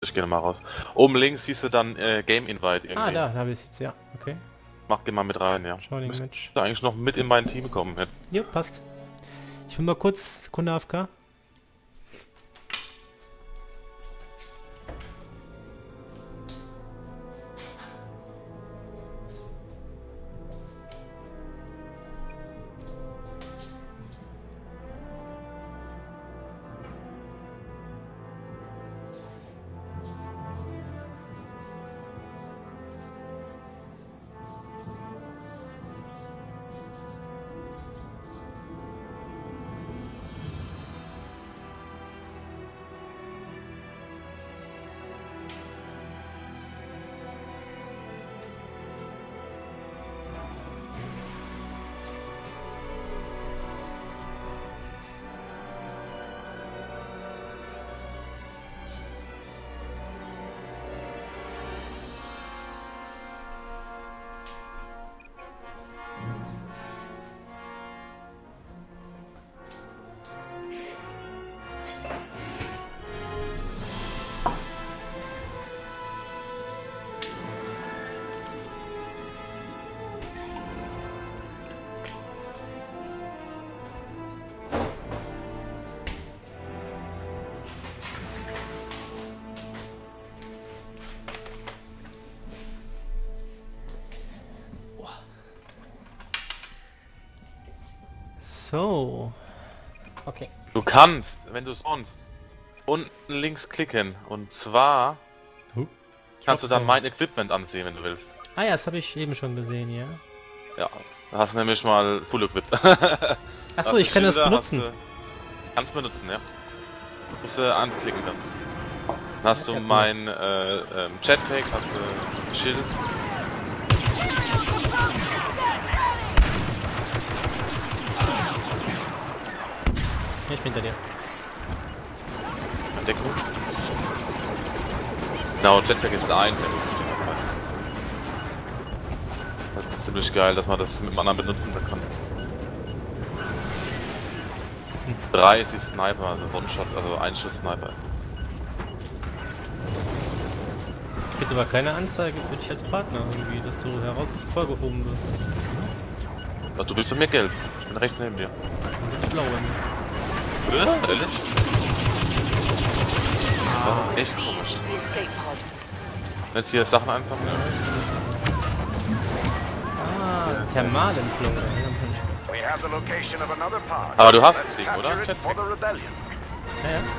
Ich gehe mal raus. Oben links siehst du dann Game Invite irgendwie. Ah, da habe ich es jetzt, ja. Okay. Geh mal mit rein, ja. Joining Match. Müsste eigentlich noch mit in mein Team kommen. Jo, passt. Ich will mal kurz Sekunde AFK. So. Okay. Du kannst, wenn du sonst, unten links klicken. Und zwar kannst du dann mein Equipment ansehen, wenn du willst. Ah ja, das habe ich eben schon gesehen, ja. Ja, da hast du nämlich mal Full Equip. Achso, ich kann das benutzen. Kannst benutzen, ja. Musst du anklicken dann. Dann hast du mein Jetpack, hast du Schild. Ich bin hinter dir. Deckung. Genau, Jetpack ist ein. Das ist ziemlich geil, dass man das mit einem anderen benutzen kann. 3 ist die Sniper, also One-Shot, also Einschuss-Sniper. Gibt aber keine Anzeige für dich als Partner irgendwie, dass du hervorgehoben wirst. Ach, du bist doch mir gelb. Ich bin rechts neben dir. Blau. Ehrlich? Das ist echt komisch. Jetzt hier Sachen einfangen, ja. Ah, Thermalentflung. Aber du hast das Ding, oder? Ja, ja.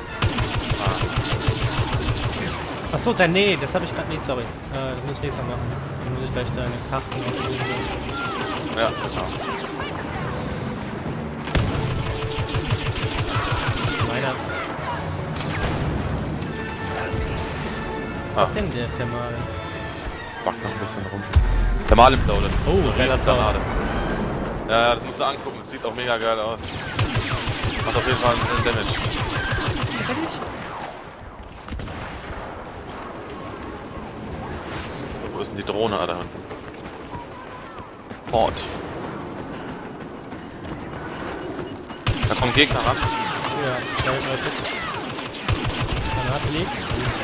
Achso, dann nee, das habe ich gerade nicht, sorry. Das muss ich nächstes Mal machen. Dann muss ich gleich deine Karten aussuchen. Ja, genau. Meiner. Was macht denn der Thermal? Macht noch ein bisschen rum. Thermal imploded. Oh, geiler Sound. Ja, das musst du angucken. Das sieht auch mega geil aus. Macht auf jeden Fall einen Damage. Wo ist denn die Drohne da unten? Port. Da kommen Gegner ran. Ja, da ist Leute. Granate liegt.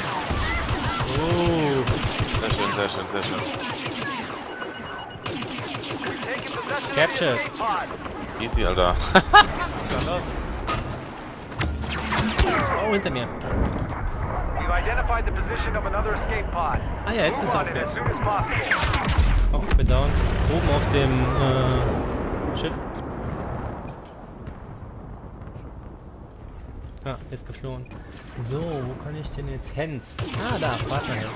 Oh. Sehr schön, sehr schön, sehr schön. Captured. Easy, Alter. Oh, hinter mir. Ah ja, jetzt bist du okay. Oh, ich bin down. Oben auf dem Schiff. Ah, ist geflohen. So, wo kann ich denn jetzt Hens? Ah, da, Partner Hens.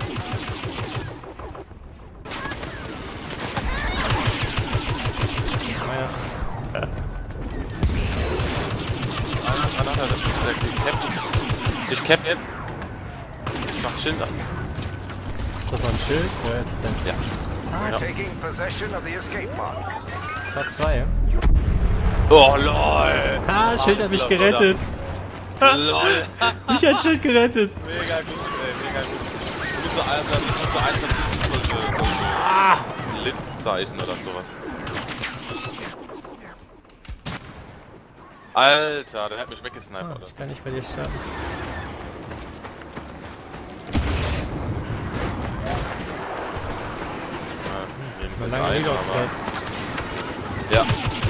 Ich cap jetzt. Ich mach Schild an. Das war ein Schild? Ja, jetzt denn. Ja. Das war 2, ja? Oh lol! Ah, Schild hat mich gerettet! Lol! Mich hat Schild gerettet! Mega gut, ey, mega gut. Du bist so ein Linzeichen oder sowas. Alter, der hat mich weggesnipert. Ich kann nicht bei dir starten. lange Zeit, Reload-Zeit. Ja.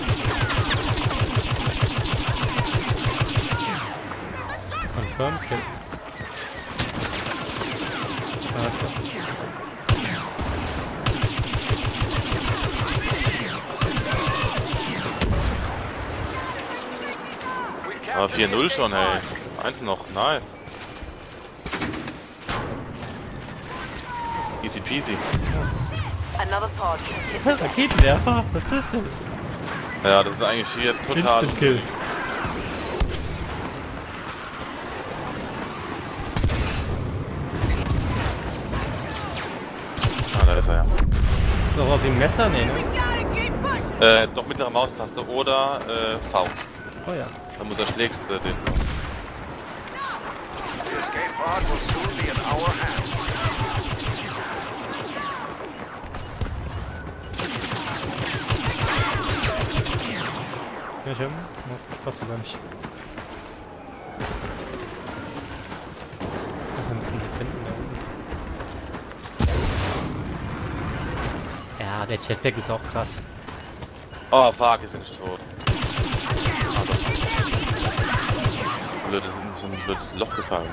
Confirm Kill. Aber 4-0 schon, hey. Eins noch, nice. Easy peasy. Raketenwerfer? Was ist das denn? Ja, das ist eigentlich hier total... Instant Kill. Ah, da ist er ja. Ist auch aus wie ein Messer? Nee, ne? Doch mittlere Maustaste oder V. Oh ja. Da muss er schlägst den. The escape pod will soon be in our hands. Ja, ich hab fast über mich. Wir müssen die finden da unten. Ja, der Jetpack ist auch krass. Oh fuck, ist nicht tot. Blöd, das ist so ein blödes Loch gefallen.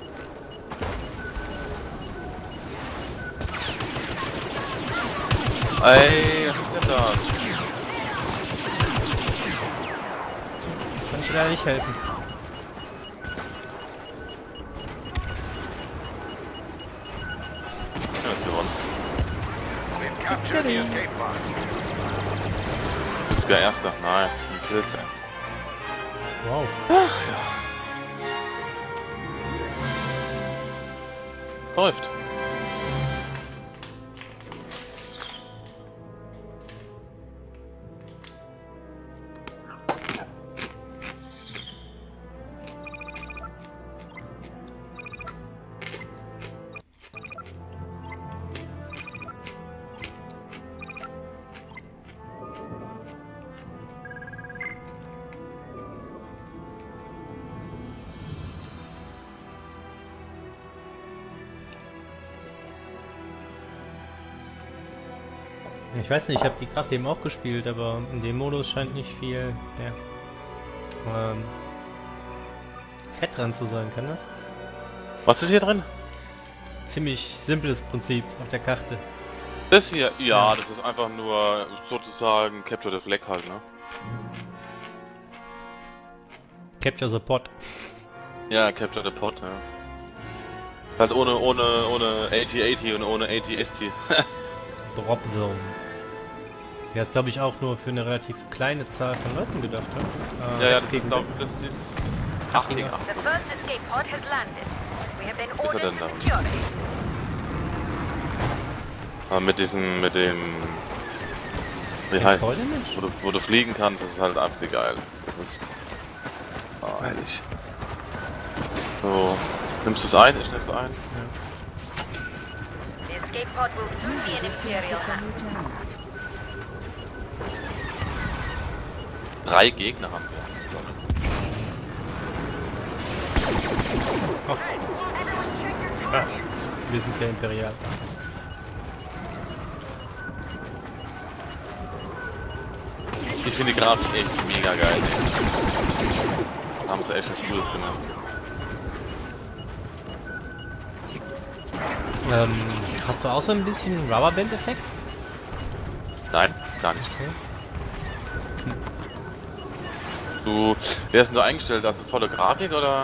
Ey, was ist denn das? Kann ich dir leider nicht helfen. Ja, ist gewonnen. We've captured the escape pod. Ist der Erste. Nein, ein Kill. Wow. Läuft. Ich weiß nicht, ich habe die gerade eben auch gespielt, aber in dem Modus scheint nicht viel Fett dran zu sein, kann das? Was ist hier drin? Ziemlich simples Prinzip auf der Karte. Das hier? Ja, das ist einfach nur sozusagen Capture the Flag halt, ne? Capture the Pot. Ja, Capture the Pot, ja. Halt ohne AT-AT und ohne AT-ST. Drop Zone. Der ist glaube ich auch nur für eine relativ kleine Zahl von Leuten gedacht, ne? Ja, ja, das gegen das ist 8 gegen 8. The first escape pod has landed. We have been Ist er ordered denn to da? secure it. Aber mit dem... Wie heißt voll der Mensch? wo du fliegen kannst, das ist halt absolut geil. Das ist... Oh, herrlich. So, nimmst du es ein? Ich nehme es ein. The escape pod will soon be in Imperial hands. 3 Gegner haben wir. Wir sind ja imperial. Ich finde die Grafik echt mega geil. Da haben sie echt was Cooles gemacht. Hast du auch so ein bisschen Rubberband-Effekt? Nein, gar nicht. Okay. Du, wie hast du so eingestellt? Hast du volle Grafik oder?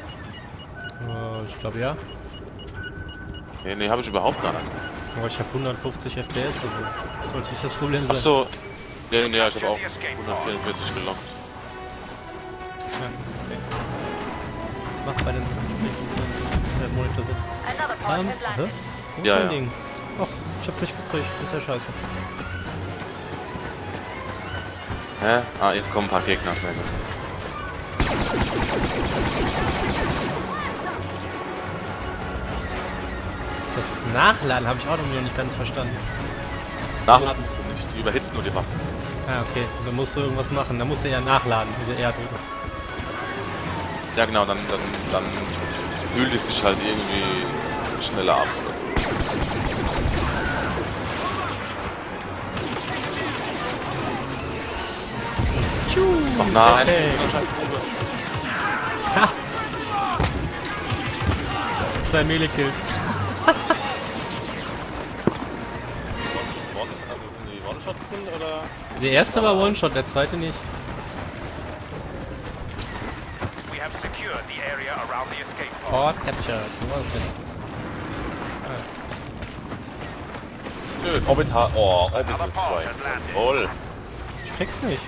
Ich glaube ja. Nee, habe ich überhaupt gar nicht. Aber ich habe 150 FPS, also sollte nicht das Problem sein. Ach so. Nee, ich habe auch 144 gelockt. Ja, okay. Mach bei den Monitor sind. Another pod has Hä? landed. Wo ist Ja, mein ja. Ding? Ach, ich hab's nicht gekriegt, das ist ja scheiße. Hä? Ah, jetzt kommen ein paar Gegner. Sehr gut. Das Nachladen habe ich auch noch nicht ganz verstanden. Nachladen musst du nicht, die überhitzen nur die Waffen. Ah, okay. Da musst du irgendwas machen. Da musst du ja nachladen, diese R drücken. Ja genau, dann fühlt es sich halt irgendwie schneller ab. Oder so. Ach nein, okay. Ha. 2 Melee-Kills. One-Shot oder? Der erste war One-Shot, der zweite nicht. We have secured the area around the escape pod. Port Capture. Wo war das denn? Schön, Orbital. Oh, Orbital Another pod 2. has landed. Voll. Ich krieg's nicht.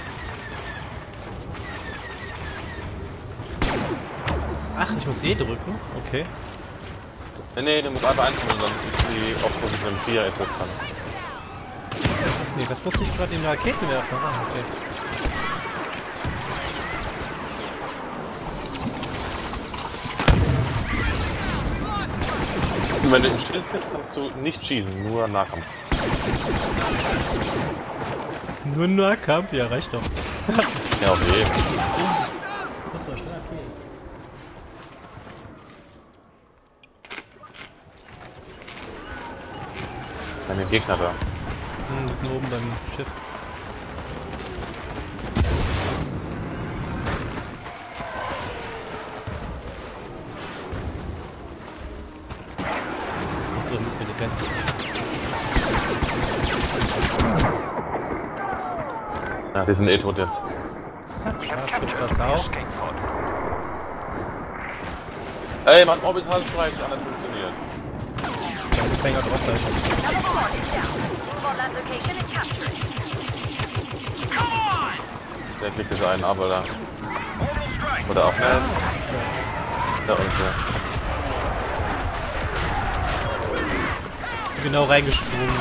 Ach, ich muss E drücken? Okay. Nee, du musst einfach einstellen, dann ist die auf Position 4 etwas dran. Nee, das musste ich gerade in Raketen werfen. Ah, okay. Und wenn du im Schild bist, kannst du nicht schießen, nur Nahkampf. Nur Nahkampf? Ja, reicht doch. Ja, okay. Das war schnell, okay. Keine Gegner da. Hinten oben beim Schiff. Achso, ein bisschen Defense. Ja, die sind eh tot jetzt. We have Scharfschütze captured das the auch. escape pod. Ey, mein Orbital Strike hat nicht funktioniert. Da muss länger drauf bleiben. Another pod is down. Move on that location and capture it. Der kriegt jetzt einen ab, oder? Orbital strike. Oder auch nicht. Da unten. Genau reingesprungen.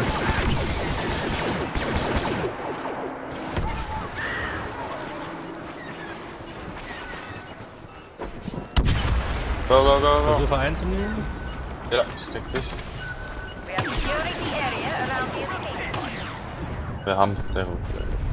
Go, go, go, go. Versuche einzunehmen. Ja, ich krieg dich. We are securing the area around the escape pod. Wir haben sehr gut.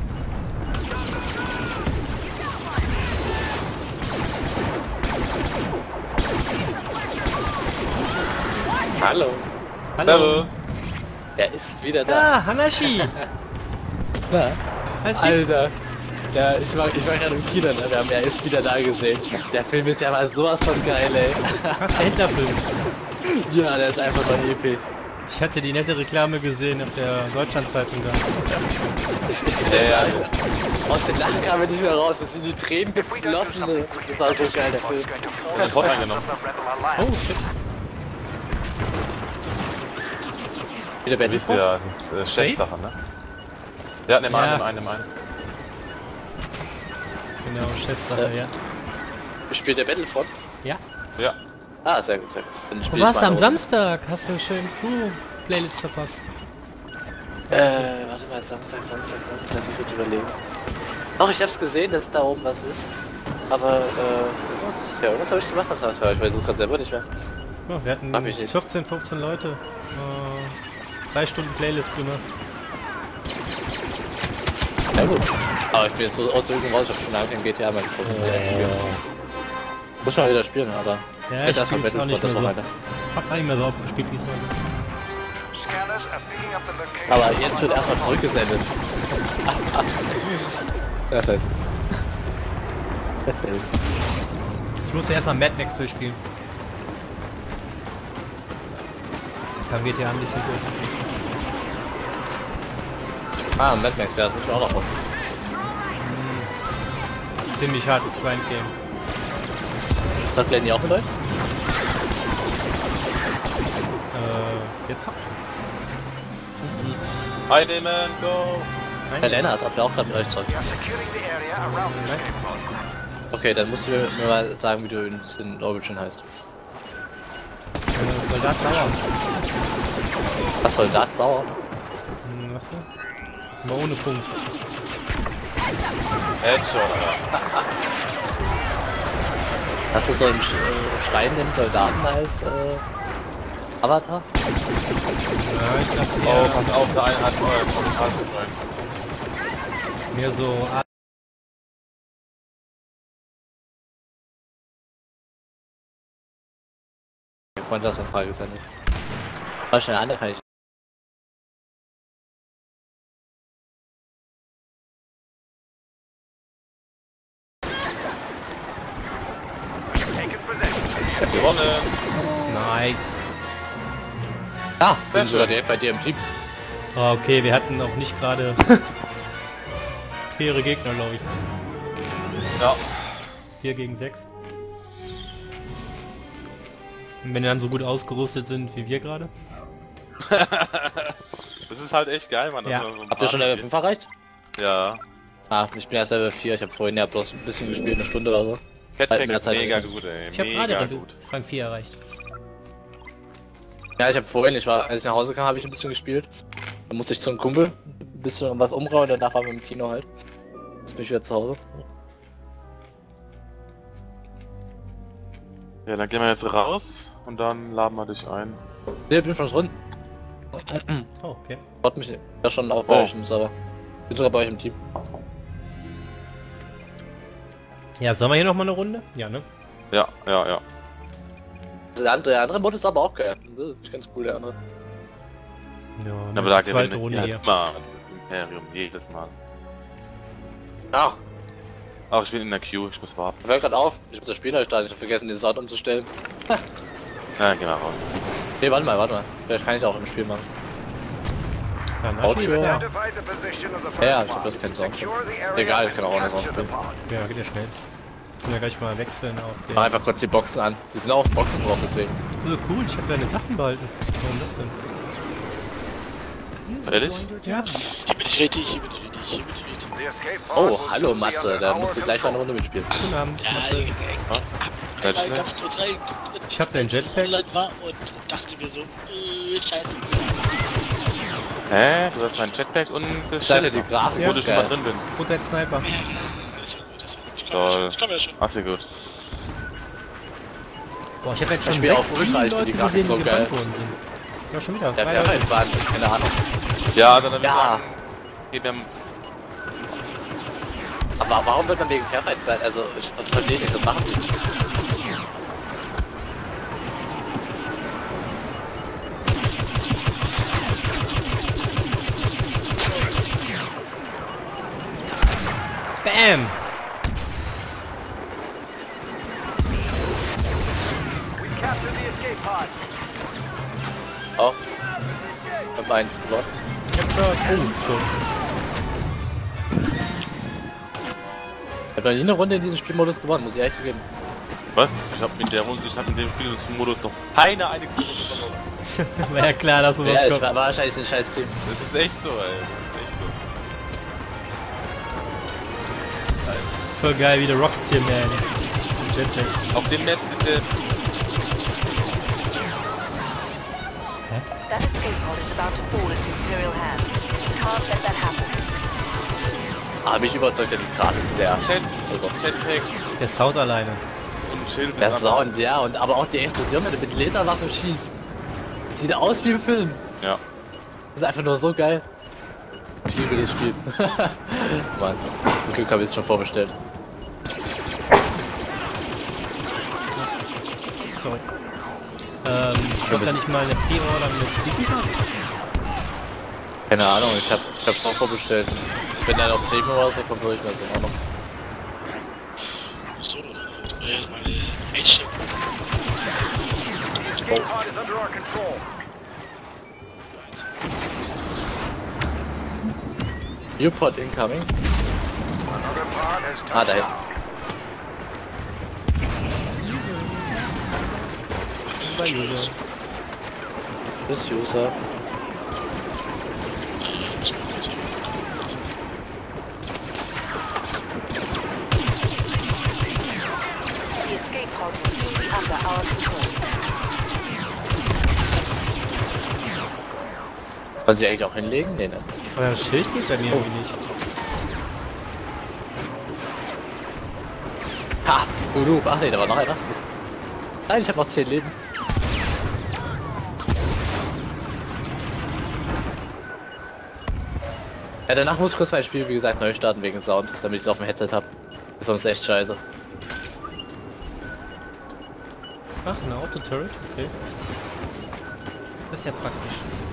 Hallo. Hallo. Er ist wieder da. Ah, Hanashi. Na, Als Alter. Ja, ich war gerade im Kino, ne? Wir haben Er ist wieder da gesehen. Der Film ist ja mal sowas von geil, ey. Ach, der Hitlerfilm. Ja, der ist einfach nur episch. Ich hatte die nette Reklame gesehen auf der Deutschlandzeitung da. Aus den Lachen kam er nicht mehr raus. Das sind die Tränen geflossen. Das war so geil, der Film. Going to fall Ja, into Pod the hands eingenommen. of the Rebel Oh Alliance. shit. Wieder Das ist Battlefront? ja Chefsache, ne? Ja, nimm Ja. einen. Genau, Chefsache, ja. Spielt der Battlefront? Ja. Ja. Ah, sehr gut, sehr gut. Dann Wo spiel warst ich du am mal Samstag? Hast du schön Crew-Playlist verpasst? Warte mal, Samstag, lass mich kurz überlegen. Doch, ich hab's gesehen, dass da oben was ist. Aber, irgendwas habe ich gemacht am Samstag, ich weiß es gerade selber nicht mehr. Ja, wir hatten Hab ich nicht. 14, 15 Leute. 3 Stunden Playlist gemacht. Ja gut. Aber ich bin jetzt so aus der Übung raus, ich hab schon lange kein GTA mehr gezogen. Muss schon mal wieder spielen, aber... Ja, ich erstmal spiel's auch nicht mehr so. Wochenende. Hab gar nicht mehr so aufgespielt diesmal. Scanners are picking up the location. Aber jetzt wird erstmal zurückgesendet. Ja, scheiße. Ich musste erstmal Mad Max durchspielen. Kam GTA ein bisschen kurz. Ah, Mad Max, ja, das muss ich auch noch machen. Ziemlich hartes Grind-Game. Sagt Lenny auch mit euch? Jetzt Heidemann, go! Herr Lennart, habt ihr auch gerade mit euch zurück? We are securing the area around the escape pod. Okay, dann musst du mir mal sagen, wie du in Origin heißt. Soldat Sauer. Was, Soldat Sauer? Warte. Mal ohne Punkt. Headshot. Hast du so einen schreienden Soldaten als Avatar? Ja, ich dachte Oh, eher pass auf, der eine hat Orbital Strike. mehr so Freunde aus der Frage gesendet. War schnell eine kann ich. Ah, bin sogar direkt bei dir im Team. Ah, okay, wir hatten auch nicht gerade faire Gegner, glaube ich. Ja. 4 gegen 6. Und wenn die dann so gut ausgerüstet sind wie wir gerade. Das ist halt echt geil, Mann. Ja. So Habt ihr schon Level 5 erreicht? Ja. Ah, ich bin erst Level 4, ich habe vorhin ja bloß ein bisschen gespielt, eine Stunde oder so. Catpack mehr ist Zeit mega gewesen. gut, ey. Ich habe Mega gerade gut. Rang 4 erreicht. Ja, ich habe vorhin, als ich nach Hause kam, habe ich ein bisschen gespielt. Dann musste ich zum Kumpel, ein bisschen was umräumen, danach waren wir im Kino halt. Jetzt bin ich wieder zu Hause. Ja, dann gehen wir jetzt raus und dann laden wir dich ein. Ne, bin schon drin. Oh, okay. Freut mich ja schon auch bei euch im Server. Bin sogar bei euch im Team. Ja, sollen wir hier noch mal eine Runde? Ja, ne? Ja, ja, ja. Der andere Mod ist aber auch geil. Das ist ganz cool, der andere. Ja, Ja, aber da die zweite gewinnen Runde wir hier. immer das Imperium, jedes Mal. Ah, Ach, ich bin in der Queue, ich muss warten. hört gerade auf. Ich muss das Spiel neu starten. Ich habe vergessen, den Sound umzustellen. Ja, geh mal raus. Nee, warte mal. Vielleicht kann ich auch im Spiel machen. Ja, na, Auto. schießt er. Identify the position of the first Ja, ich pod. hab das kein Sound. Secure the area Egal, ich and kann auch ohne capture Sound the spielen. pod. Ja, geht ja schnell. Können wir gleich mal wechseln auf den... Mach einfach kurz die Boxen an. Die sind auch auf Boxen drauf, deswegen. Oh, cool, ich habe deine Sachen behalten. Warum das denn? Ehrlich? Ja. Hier bin ich richtig, hier bin ich richtig, hier bin ich richtig. The escape pod Oh, will hallo soon be Matze, under da our musst du gleich mal eine control. Runde mitspielen. Guten Abend, Ja, Matze. einmal ganz kurz rein. Ich hab dein Jetpack. Online war und dachte mir so, scheiße. Hä? Du hast meinen Jetpack und das Startet die Grafik, wo ist ich schon mal geil. drin bin. Und dein Sniper. Ist ja gut, ist ja gut. Ich Toll. komm ja schon. Ach, sehr gut. Boah, ich habe jetzt schon Spiel auf 6, Ultra, 7 ich finde Leute die Grafik gesehen, so die geil. gebannt worden sind. Ja, schon wieder. Der Drei Leute. Fairfight war keine Ahnung. Ja, dann würde ich Ja. sagen, gehen wir... Aber warum wird man wegen Fairfight, also ich verstehe nicht, das machen die. Bam! We captured the escape pod. Auch. Ich hab eins gewonnen. Ich hab noch nie eine Runde in diesem Spielmodus gewonnen, muss ich ehrlich zugeben. Was? Ich hab in der Runde, ich hab in dem Spielmodus noch keine einzige Runde verloren. War ja klar, dass sowas Ja, ich kommt. war wahrscheinlich ein scheiß Team. Das ist echt so, ey. Das ist echt so. Voll geil, wie der Rocketeer Man. Jetpack. Auf dem Netz bitte. That escape pod is about to fall into Imperial hands. Can't let that happen. Aber mich überzeugt ja die Grafik sehr. Also, Jetpack Der Sound alleine. und Schild. der Sound, ja, und aber auch die Explosion, wenn du mit Laserwaffe schießt. Das sieht aus wie im Film. Ja. Das ist einfach nur so geil. Ich liebe das Spiel. Mann, zum Glück habe ich es schon vorbestellt. Sorry. Kommt da nicht mal eine Pre-Order mit Season Pass? Keine Ahnung, ich hab's auch vorbestellt. Wenn er noch Premium rauskommt, würde ich das auch noch. So, das war jetzt meine Mädchen. The escape pod is under our control. Newport incoming. Another pod has Ah, touched da down. Bei User. Bis User. The escape pod will soon be under our control. Kann sie eigentlich auch hinlegen? Nee, ne. Aber das Schild geht bei mir irgendwie nicht. Ha! Ach nee, da war noch einer. Mist. Nein, ich habe noch 10 Leben. Ja, danach muss ich kurz mein Spiel, wie gesagt, neu starten wegen Sound, damit ich es auf dem Headset habe. Sonst echt scheiße. Ach, eine Auto-Turret? Okay. Das ist ja praktisch.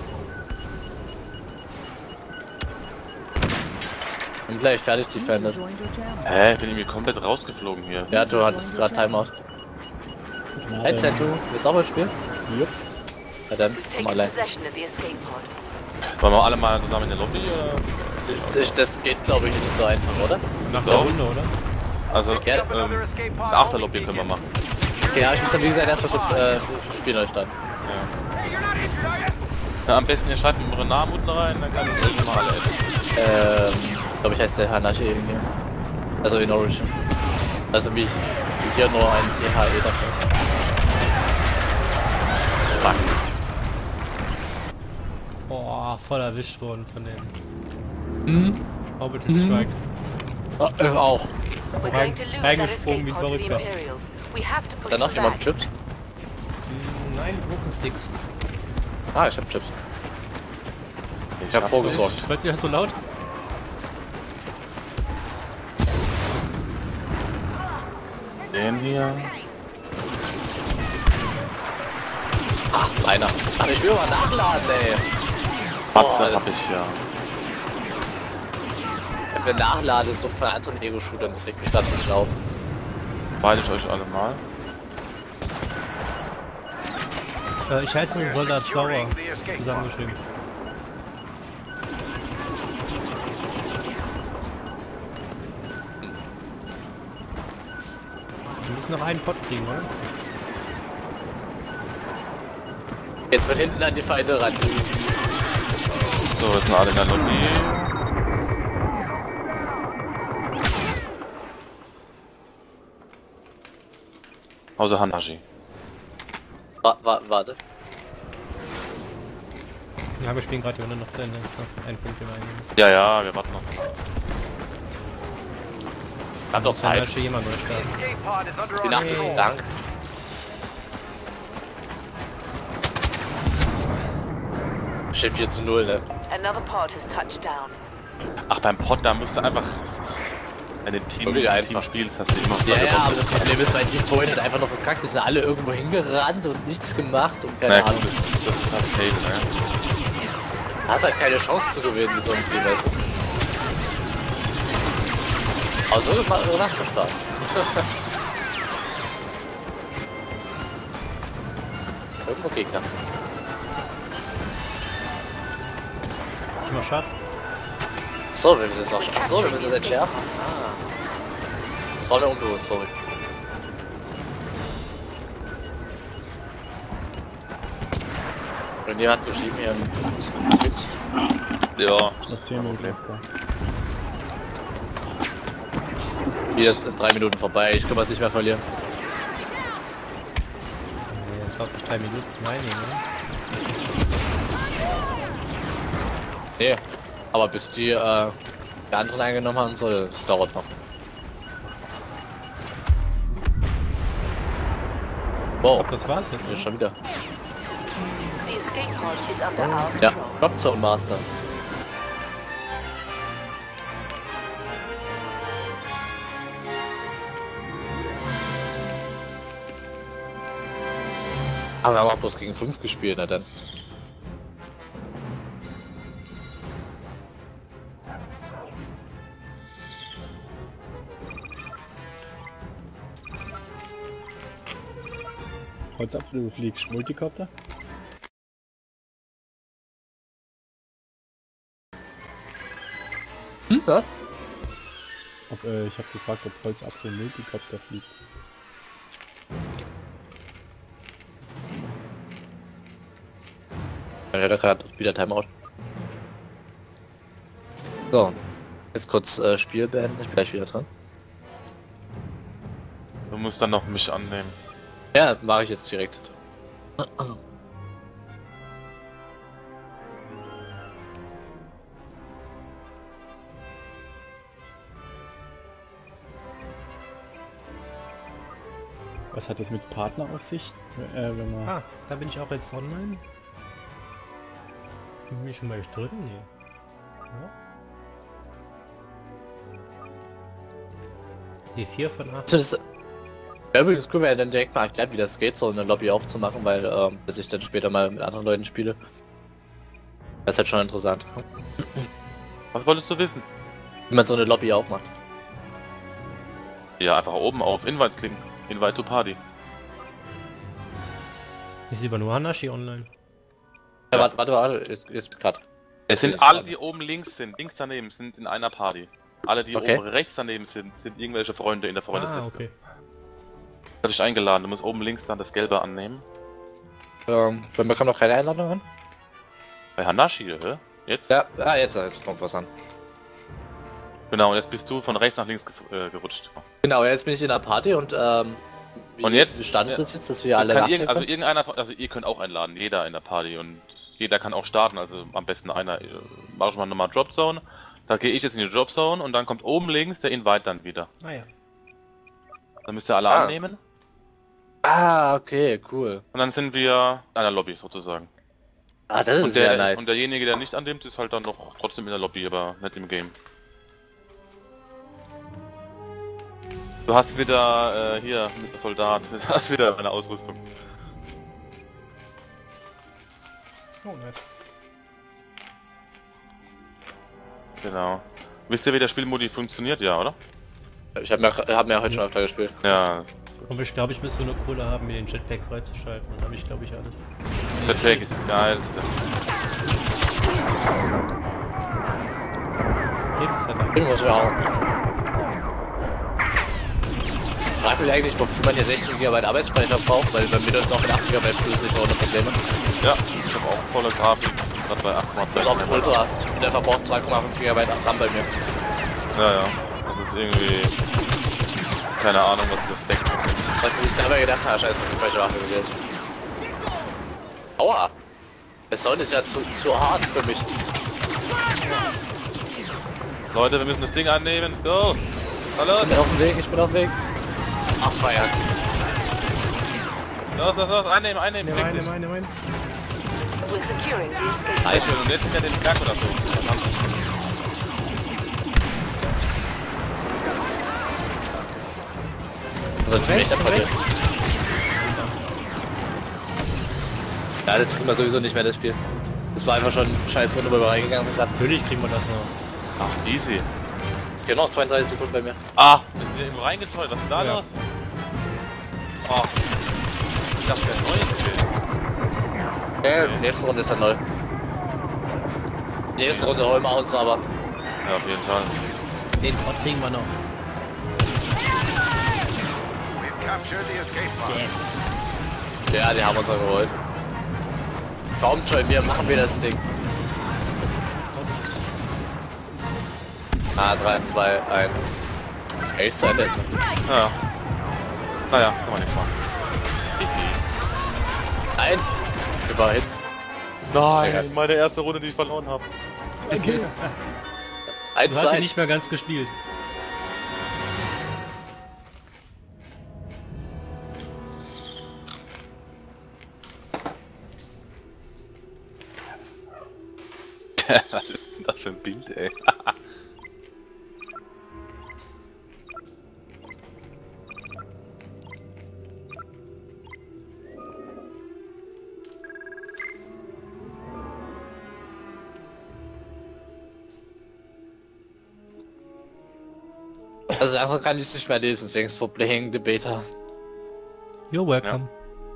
Und gleich fertig defended. Hä? Ich bin irgendwie komplett rausgeflogen hier. Ja, du hattest gerade Timeout. Headset, du bist auch im Spiel? Jupp. Na dann, We've komm taken allein. possession of the escape pod. Wollen wir alle mal zusammen in der Lobby oder? Das geht glaube ich nicht so einfach, oder? Nach So. der Runde, oder? Also, Ja, Another escape pod eine Achterlobby homing können wir machen. Okay, ja, ich muss dann wie gesagt erstmal kurz Spiel neu starten. Ja. Ja, am besten ihr schreibt mir eure Namen unten rein, dann kann ich euch mal alle adden. Glaube ich heißt der Hanashi eben hier. Also in Origin. Also wie hier nur ein THE dafür. Fuck. Boah, voll erwischt worden von den Orbital Mhm. Strike. Auch. We're going to lose that Reingesprungen escape wie pod to the verrückter. Imperials. We have to push Dann noch them jemand back. Chips? Nein, Wurfensticks. Ah, ich hab Chips. Ich hab vorgesorgt. Hört ihr das so laut? Den hier. Ach, meiner. Ach, ich will mal nachladen, ey. Das hab ich ja. Wenn wir nachladen, so von anderen Ego-Shootern, das regt mich dann nicht auf. Beidet euch alle mal. Ich heiße Soldat Sauer. Zusammengeschrieben. Wir müssen noch einen Pot kriegen, oder? Jetzt wird hinten an die Feinde ran. So, jetzt sind alle in der Lobby. Außer Hanashi. Warte. Ja, wir spielen gerade die Runde noch zu Ende. Das ist noch ein Punkt, den wir einnehmen müssen. Ja, ja, wir warten noch. Hab doch Dann Zeit. hat schon jemand neu The starten. escape pod is under Die our Nacht ist control. lang. Steht 4:0, ne? Another pod has touched down. Ach, beim Pod, da musst du einfach... Wenn du Wirklich Team einfach. spielst, hast du immer... Ja, ja, aber das Problem ist, weil die vorhin hat einfach noch verkackt, die sind alle irgendwo hingerannt und nichts gemacht und keine naja, Ahnung. gut, das ist halt okay, ne? Hast halt keine Chance zu gewinnen mit so einem Team, weißt du. Aber so macht schon Spaß. Irgendwo Gegner. Ich mach scharf. So, wir müssen es auch sch- Ach so, wir müssen es jetzt schärfen. Ah. Das war mir unbewusst, sorry. Und jemand hat geschrieben hier im Tweet. Ja. Noch 10 Minuten. Hier ist 3 Minuten vorbei, ich kann was nicht mehr verlieren. Ich glaube 3 Minuten ist Mining, oder? Nee, aber bis die die anderen eingenommen haben soll, das dauert noch. Ich Wow, glaube, das war's jetzt. hier Oder? schon wieder. The escape pod is under our Ja, control. Dropzone Master. Aber wir haben auch bloß gegen 5 gespielt, na dann. Holzapfel, du fliegst Multicopter? Ja? Ich habe gefragt, ob Holzapfel Multicopter fliegt. Ich hatte gerade wieder Timeout. So, jetzt kurz Spiel beenden, ich bin gleich wieder dran. Du musst dann noch mich annehmen. Ja, mache ich jetzt direkt. Was hat das mit Partner auf sich? Wenn man... Ah, da bin ich auch jetzt online. Bin ich schon mal drin? Nee. Ja. Ich sehe 4 von 8. Das übrigens können wir ja dann direkt mal erklären, wie das geht, so eine Lobby aufzumachen, weil bis ich dann später mal mit anderen Leuten spiele. Das ist halt schon interessant. Was wolltest du wissen? Wie man so eine Lobby aufmacht. Ja, einfach oben auf Invite klicken. Invite to Party. Ich sehe aber nur Hanashi online. Ja, warte, ist grad. Es sind alle, die oben links sind, links daneben, sind in einer Party. Alle, die Okay. oben rechts daneben sind irgendwelche Freunde in der Freundesliste. Ah, okay. Ich hab dich eingeladen, du musst oben links dann das Gelbe annehmen. Bei mir kommt noch keine Einladung an? Bei Hanashi, hä? Jetzt? Ja, jetzt kommt was an. Genau, und jetzt bist du von rechts nach links gerutscht. Genau, jetzt bin ich in der Party und Und jetzt? wie startet das jetzt, dass wir alle Kann nachdenken also können? irgendeiner, also ihr könnt auch einladen, jeder in der Party und jeder kann auch starten, also am besten einer. Mach ich mal nochmal Dropzone, da gehe ich jetzt in die Dropzone und dann kommt oben links der Invite dann wieder. Ah ja. Dann müsst ihr alle annehmen Ah, okay, cool. und dann sind wir in einer Lobby sozusagen. Ah, das ist Und, sehr nice. und derjenige, der nicht annimmt, ist halt dann noch trotzdem in der Lobby, aber nicht im Game. Du hast wieder, hier, mit der Soldat, du hast wieder eine Ausrüstung. Oh, nice. Genau. Wisst ihr, wie der Spielmodi funktioniert? Ja, oder? Ich hab mir heute schon öfter gespielt. Ja, Und ich glaube, ich müsste nur Kohle haben, mir den Jetpack freizuschalten. Dann habe ich, glaube ich, alles. der Tag ist geil. Lebensretter. Ich muss ja auch. Ich frage mich eigentlich, wofür man hier 16 GB Arbeitsspeicher braucht, weil bei mir das auch mit 8 GB flüssig ohne Probleme. Ja, ich habe auch volle Grafik, gerade bei 8,2. Das ist auch Ultra. Und der verbraucht 2,5 GB RAM bei mir. Ja, ja. Das ist irgendwie... Keine Ahnung, was das denkt. Was sie sich dabei gedacht hat, scheiße, die falsche Waffe gewählt. Aua! Der Sound ist ja zu hart für mich. Leute, wir müssen das Ding annehmen. Go! Hallo! Ich bin auf dem Weg, ich bin auf dem Weg. Ach, feiern. Los, einnehmen, einnehmen. Nein, klick dich. nein, nein. We're securing the escape. Nice, und jetzt hinter den Berg oder so. Also nicht der Party. Ja, das kriegen wir sowieso nicht mehr, das Spiel. Das war einfach schon ein scheiß Runde, wo wir reingegangen sind. Natürlich kriegen wir das noch. Ach, easy. Es gehen noch 32 Sekunden bei mir. Ah, wir sind eben reingetreut. Was ist da Ja. los? Oh. Ich dachte, der neue Spiel. Die nächste Runde ist dann neu. Die nächste Runde holen wir uns aber. Ja, auf jeden Fall. Den Ort kriegen wir noch. We've captured the escape pod. Yes. Ja, die haben uns ja geholt. Kommt schon, wir machen wir das Ding. Ah, 3, 2, 1. Echt zu Ende. Ja. Naja, kann man nichts machen. Nein! Überhitzt. Nein, meine erste Runde, die ich verloren habe. Du 1 hast zu sie 1. nicht mehr ganz gespielt. Was ist denn das für ein Bild, ey? Also langsam kann ich es nicht mehr lesen, denkst for playing the beta. You're welcome.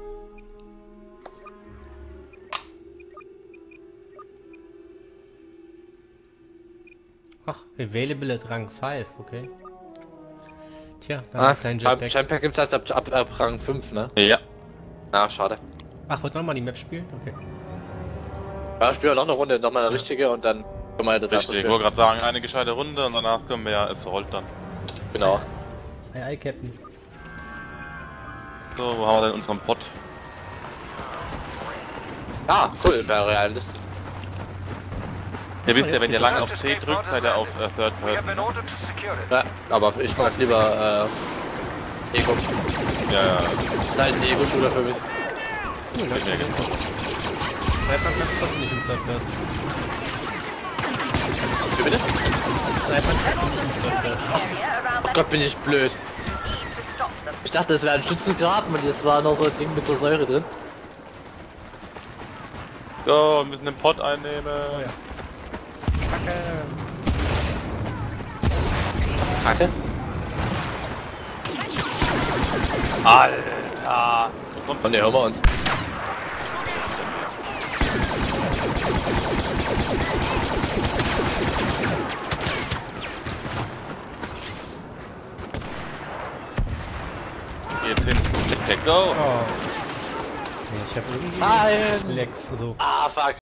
Ach, available at Rang 5, okay. Tja, da haben wir keinen Jetpack. Jetpack gibt es erst ab Rang 5, ne? Ja. Ah, schade. Ach, wollt ihr nochmal die Map spielen? Okay. Ja, spielen wir noch eine Runde, nochmal eine richtige und dann können wir das Richtig, ich wollte gerade sagen, eine gescheite Runde und danach können wir ja, es rollt dann. Genau. Ei, Captain. So, wo haben wir denn unseren Bot? Ah, cool, wäre realist. Ihr wisst ja, wenn ihr lange auf C drückt, seid ihr auf Third We have been Person. ordered to secure it. Ja, aber ich mag lieber Ego. Ja, ja, Ist halt ein Ego-Shooter für mich. gefällt mir ganz gut. Sniper kannst du trotzdem nicht im Third Person. Wie bitte? Sniper kannst du nicht im Third Person. Area around Oh Gott, bin ich blöd. need to stop them. Ich dachte, es wäre ein Schützengraben und das war noch so ein Ding mit so Säure drin. So, wir müssen den Pot einnehmen. Oh ja. Kacke. Alter! Und ne, hören wir uns. Jetzt hin. Let's go! Oh. Nee, ich hab irgendwie Nein! Lex, so. Ah, fuck.